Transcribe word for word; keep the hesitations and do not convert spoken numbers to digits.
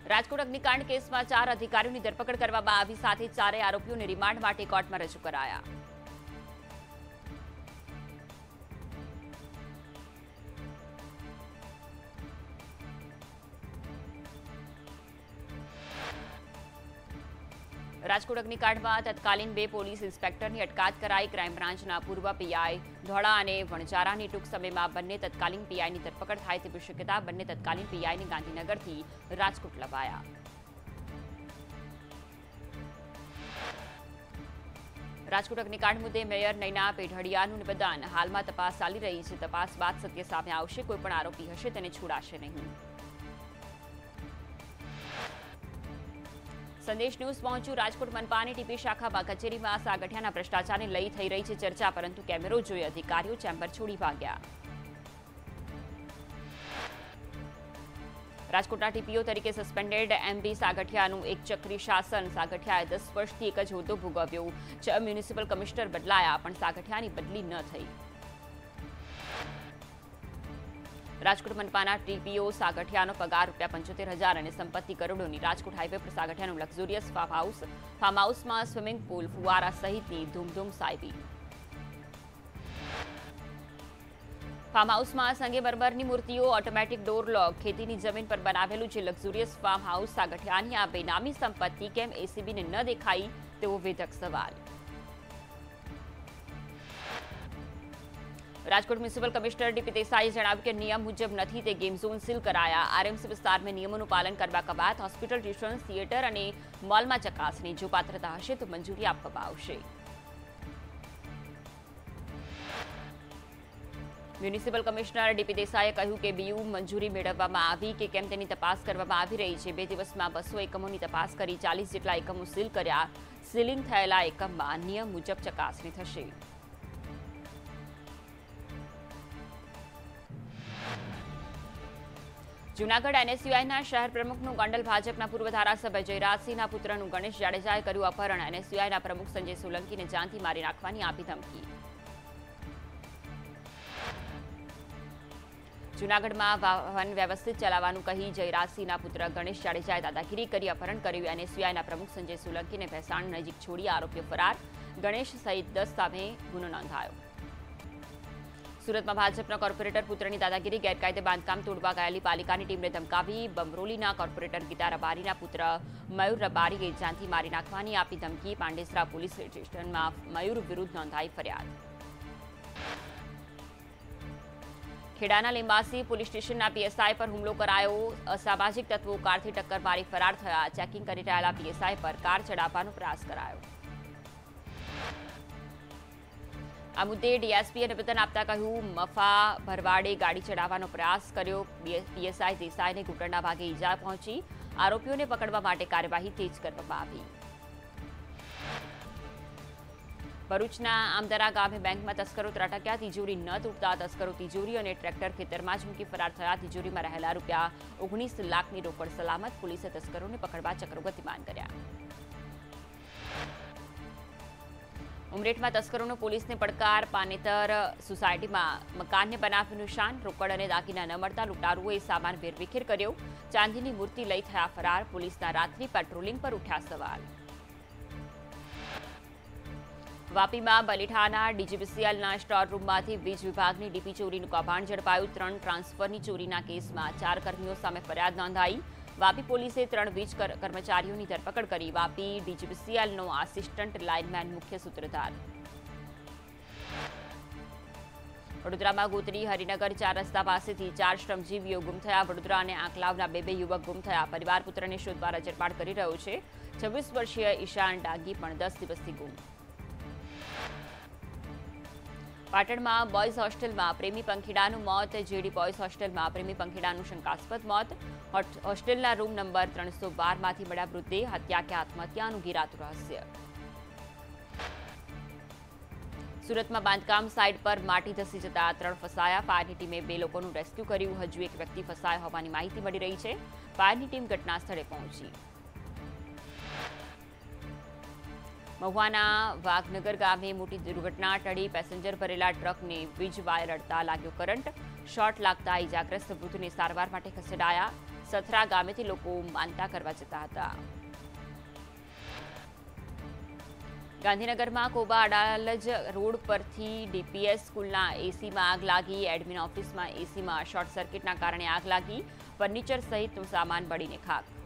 રાજકોટ અગ્નિકાંડ કેસમાં ચાર અધિકારીઓની ધરપકડ કરવામાં આવી, સાથે ચારેય આરોપીઓને રિમાન્ડ માટે કોર્ટમાં રજૂ કરાયા. રાજકોટ અગ્નિકાંડમાં તત્કાલીન બે પોલીસ ઇન્સ્પેક્ટરની અટકાયત કરાઈ. ક્રાઇમ બ્રાન્ચના પૂર્વ પીઆઈ ધોળા અને વણજારાની ટૂંક સમયમાં બંને તત્કાલીન પીઆઈની ધરપકડ થાય તેવી શક્યતા. બંને તત્કાલીન પીઆઈને ગાંધીનગરથી રાજકોટ લવાયા. રાજકોટ અગ્નિકાંડ મુદ્દે મેયર નયના પેઢડિયાનું નિવેદન. હાલમાં તપાસ ચાલી રહી છે. તપાસ બાદ સત્ય સામે આવશે. કોઈપણ આરોપી હશે તેને છોડાશે નહીં. સંદેશ ન્યૂઝ પહોંચ્યું. રાજકોટ મનપાની ટીપી શાખામાં કચેરીમાં સાગઠિયાના ભ્રષ્ટાચારને લઈ થઈ રહી છે ચર્ચા, પરંતુ કેમેરો જોઈ અધિકારીઓ ચેમ્બર છોડી ભાગ્યા. રાજકોટના ટીપીઓ તરીકે સસ્પેન્ડેડ એમબી સાગઠિયાનું એક ચક્રી શાસન. સાગઠિયાએ દસ વર્ષથી એક જ હોદ્દો ભોગવ્યો. છ મ્યુનિસિપલ કમિશનર બદલાયા, પણ સાગઠિયાની બદલી ન થઈ. રાજકોટ મનપાના ટીપીઓ સાગઠિયાનો પગાર રૂપિયા પંચોતેર હજાર અને સંપત્તિ કરોડોની. રાજકોટ હાઈવે પર સાગઠિયાનું લક્ઝુરિયસ ફાર્મ હાઉસ. ફાર્મ હાઉસમાં સ્વિમિંગ પૂલ, ફુવારા સહિતની ધૂમધૂમ સાહેબી. ફાર્મ હાઉસમાં સંગે બરબરની મૂર્તિઓ, ઓટોમેટિક ડોર લોક. ખેતીની જમીન પર બનાવેલું છે લક્ઝુરિયસ ફાર્મ હાઉસ. સાગઠિયાની આ બેનામી સંપત્તિ કેમ એસીબીને ન દેખાઈ તેવો વેધક સવાલ. રાજકોટ મ્યુનિસિપલ કમિશનર ડીપી દેસાઈએ જણાવ્યું કે નિયમ મુજબ નથી તે ગેમ ઝોન સીલ કરાયા. આરએમસી વિસ્તારમાં નિયમોનું પાલન કરવા કવાયત. હોસ્પિટલ, ટ્યુશન, થિયેટર અને મોલમાં ચકાસણી. જો પાત્રતા હશે તો મંજૂરી આપવામાં આવશે. મ્યુનિસિપલ કમિશનર ડીપી દેસાઈએ કહ્યું કે બીયુ મંજૂરી મેળવવામાં આવી કે કેમ તેની તપાસ કરવામાં આવી રહી છે. બે દિવસમાં બસો એકમોની તપાસ કરી ચાલીસ જેટલા એકમો સીલ કર્યા. સીલિંગ થયેલા એકમમાં નિયમ મુજબ ચકાસણી થશે. જૂનાગઢ એનએસયુઆઈના શહેર પ્રમુખનું ગોંડલ ભાજપના પૂર્વ ધારાસભ્ય જયરાજસિંહના પુત્રનું ગણેશ જાડેજાએ કર્યું અપહરણ. એનએસયુઆઈના પ્રમુખ સંજય સોલંકીને જાનથી મારી નાખવાની આપી ધમકી. જૂનાગઢમાં વાહન વ્યવસ્થિત ચલાવવાનું કહી જયરાજસિંહના પુત્ર ગણેશ જાડેજાએ દાદાગીરી કરી અપહરણ કર્યું. એનએસયુઆઈના પ્રમુખ સંજય સોલંકીને ભેસાણ નજીક છોડી આરોપીઓ ફરાર. ગણેશ સહિત દસ સામે ગુનો નોંધાયો. સુરતમાં ભાજપના કોર્પોરેટર પુત્રની દાદાગીરી. ગેરકાયદે બાંધકામ તોડવા ગયેલી પાલિકાની ટીમને ધમકાવી. બમરોલીના કોર્પોરેટર ગીતા રબારીના પુત્ર મયુર રબારીએ જાનથી મારી નાખવાની આપી ધમકી. પાંડેસરા પોલીસ સ્ટેશનમાં મયુર વિરુદ્ધ નોંધાઈ ફરિયાદ. ખેડાના લિંબાસી પોલીસ સ્ટેશનના પીએસઆઈ પર હુમલો કરાયો. અસામાજિક તત્વો કારથી ટક્કર મારી ફરાર થયા. ચેકિંગ કરી રહેલા પીએસઆઈ પર કાર ચડાવવાનો પ્રયાસ કરાયો. આ મુદ્દે ડીએસપીએ નિવેદન આપતા કહ્યું, મફા ભરવાડે ગાડી ચડાવવાનો પ્રયાસ કર્યો. પીએસઆઈ દેસાઈને ઘૂંટણના ભાગે ઈજા પહોંચી. આરોપીઓને પકડવા માટે કાર્યવાહી તેજ કરવામાં આવી. ભરૂચના આમદરા ગામે બેંકમાં તસ્કરો ત્રાટક્યા. તિજોરી ન તૂટતા તસ્કરો તિજોરી અને ટ્રેક્ટર ખેતરમાં જ મૂકી ફરાર થયા. તિજોરીમાં રહેલા રૂપિયા ઓગણીસ લાખની રોકડ સલામત. પોલીસે તસ્કરોને પકડવા ચક્રો ગતિમાન કર્યા. ઉમરેઠમાં તસ્કરોનો પોલીસને પડકાર. પાનેતર સોસાયટીમાં મકાનને બનાવ્યું નિશાન. રોકડ અને દાગીના ન મળતા લૂંટારુઓએ સામાન વેરવિખેર કર્યો. ચાંદીની મૂર્તિ લઈ થયા ફરાર. પોલીસના રાત્રિ પેટ્રોલિંગ પર ઉઠ્યા સવાલ. વાપીમાં બલીઠાના ડીજીવીસીએલના સ્ટોર રૂમમાંથી વીજ વિભાગની ડીપી ચોરીનું કૌભાંડ ઝડપાયું. ત્રણ ટ્રાન્સફરની ચોરીના કેસમાં ચાર કર્મીઓ સામે ફરિયાદ નોંધાઈ. વાપી પોલીસે ત્રણ વીજ કર્મચારીઓની ધરપકડ કરી. વાપી ડીજીવીસીએલનો આસિસ્ટન્ટ લાઇનમેન મુખ્ય સૂત્રધાર. વડોદરામાં ગોત્રી હરિનગર ચાર રસ્તા પાસેથી ચાર શ્રમજીવીઓ ગુમ થયા. વડોદરા અને આંકલાવના બે બે યુવક ગુમ થયા. પરિવાર પુત્રને શોધવા રજડપાટ કરી રહ્યો છે. છવ્વીસ વર્ષીય ઈશાન ડાગી પણ દસ દિવસથી ગુમ. પાટણમાં બોયઝ હોસ્ટેલમાં પ્રેમી પંખીડાનું મોત. જેડી બોયઝ હોસ્ટેલમાં પ્રેમી પંખીડાનું શંકાસ્પદ મોત. હોસ્ટેલના રૂમ નંબર ત્રણસો બારમાંથી મળ્યા મૃતદેહ. હત્યા કે આત્મહત્યાનું ઘેરાતું રહસ્ય. સુરતમાં બાંધકામ સાઇટ પર માટી ધસી જતા ત્રણ ફસાયા. ફાયરની ટીમે બે લોકોનું રેસ્ક્યુ કર્યું. હજુ એક વ્યક્તિ ફસાયા હોવાની માહિતી મળી રહી છે. ફાયરની ટીમ ઘટના સ્થળે પહોંચી. મહુવાના વાઘનગર ગામે મોટી દુર્ઘટના ટળી. પેસેન્જર ભરેલા ટ્રકને વીજ વાયર અડતા લાગ્યો કરંટ. શોર્ટ લાગતા ઇજાગ્રસ્ત વૃદ્ધને સારવાર માટે ખસેડાયા. સથરા ગામેથી લોકો માનતા કરવા જતા હતા. ગાંધીનગરમાં કોબા અડાલજ રોડ પરથી ડીપીએસ સ્કૂલના એસીમાં આગ લાગી. એડમિન ઓફિસમાં એસીમાં શોર્ટ સર્કિટના કારણે આગ લાગી. ફર્નિચર સહિતનો સામાન બળીને ખાખ.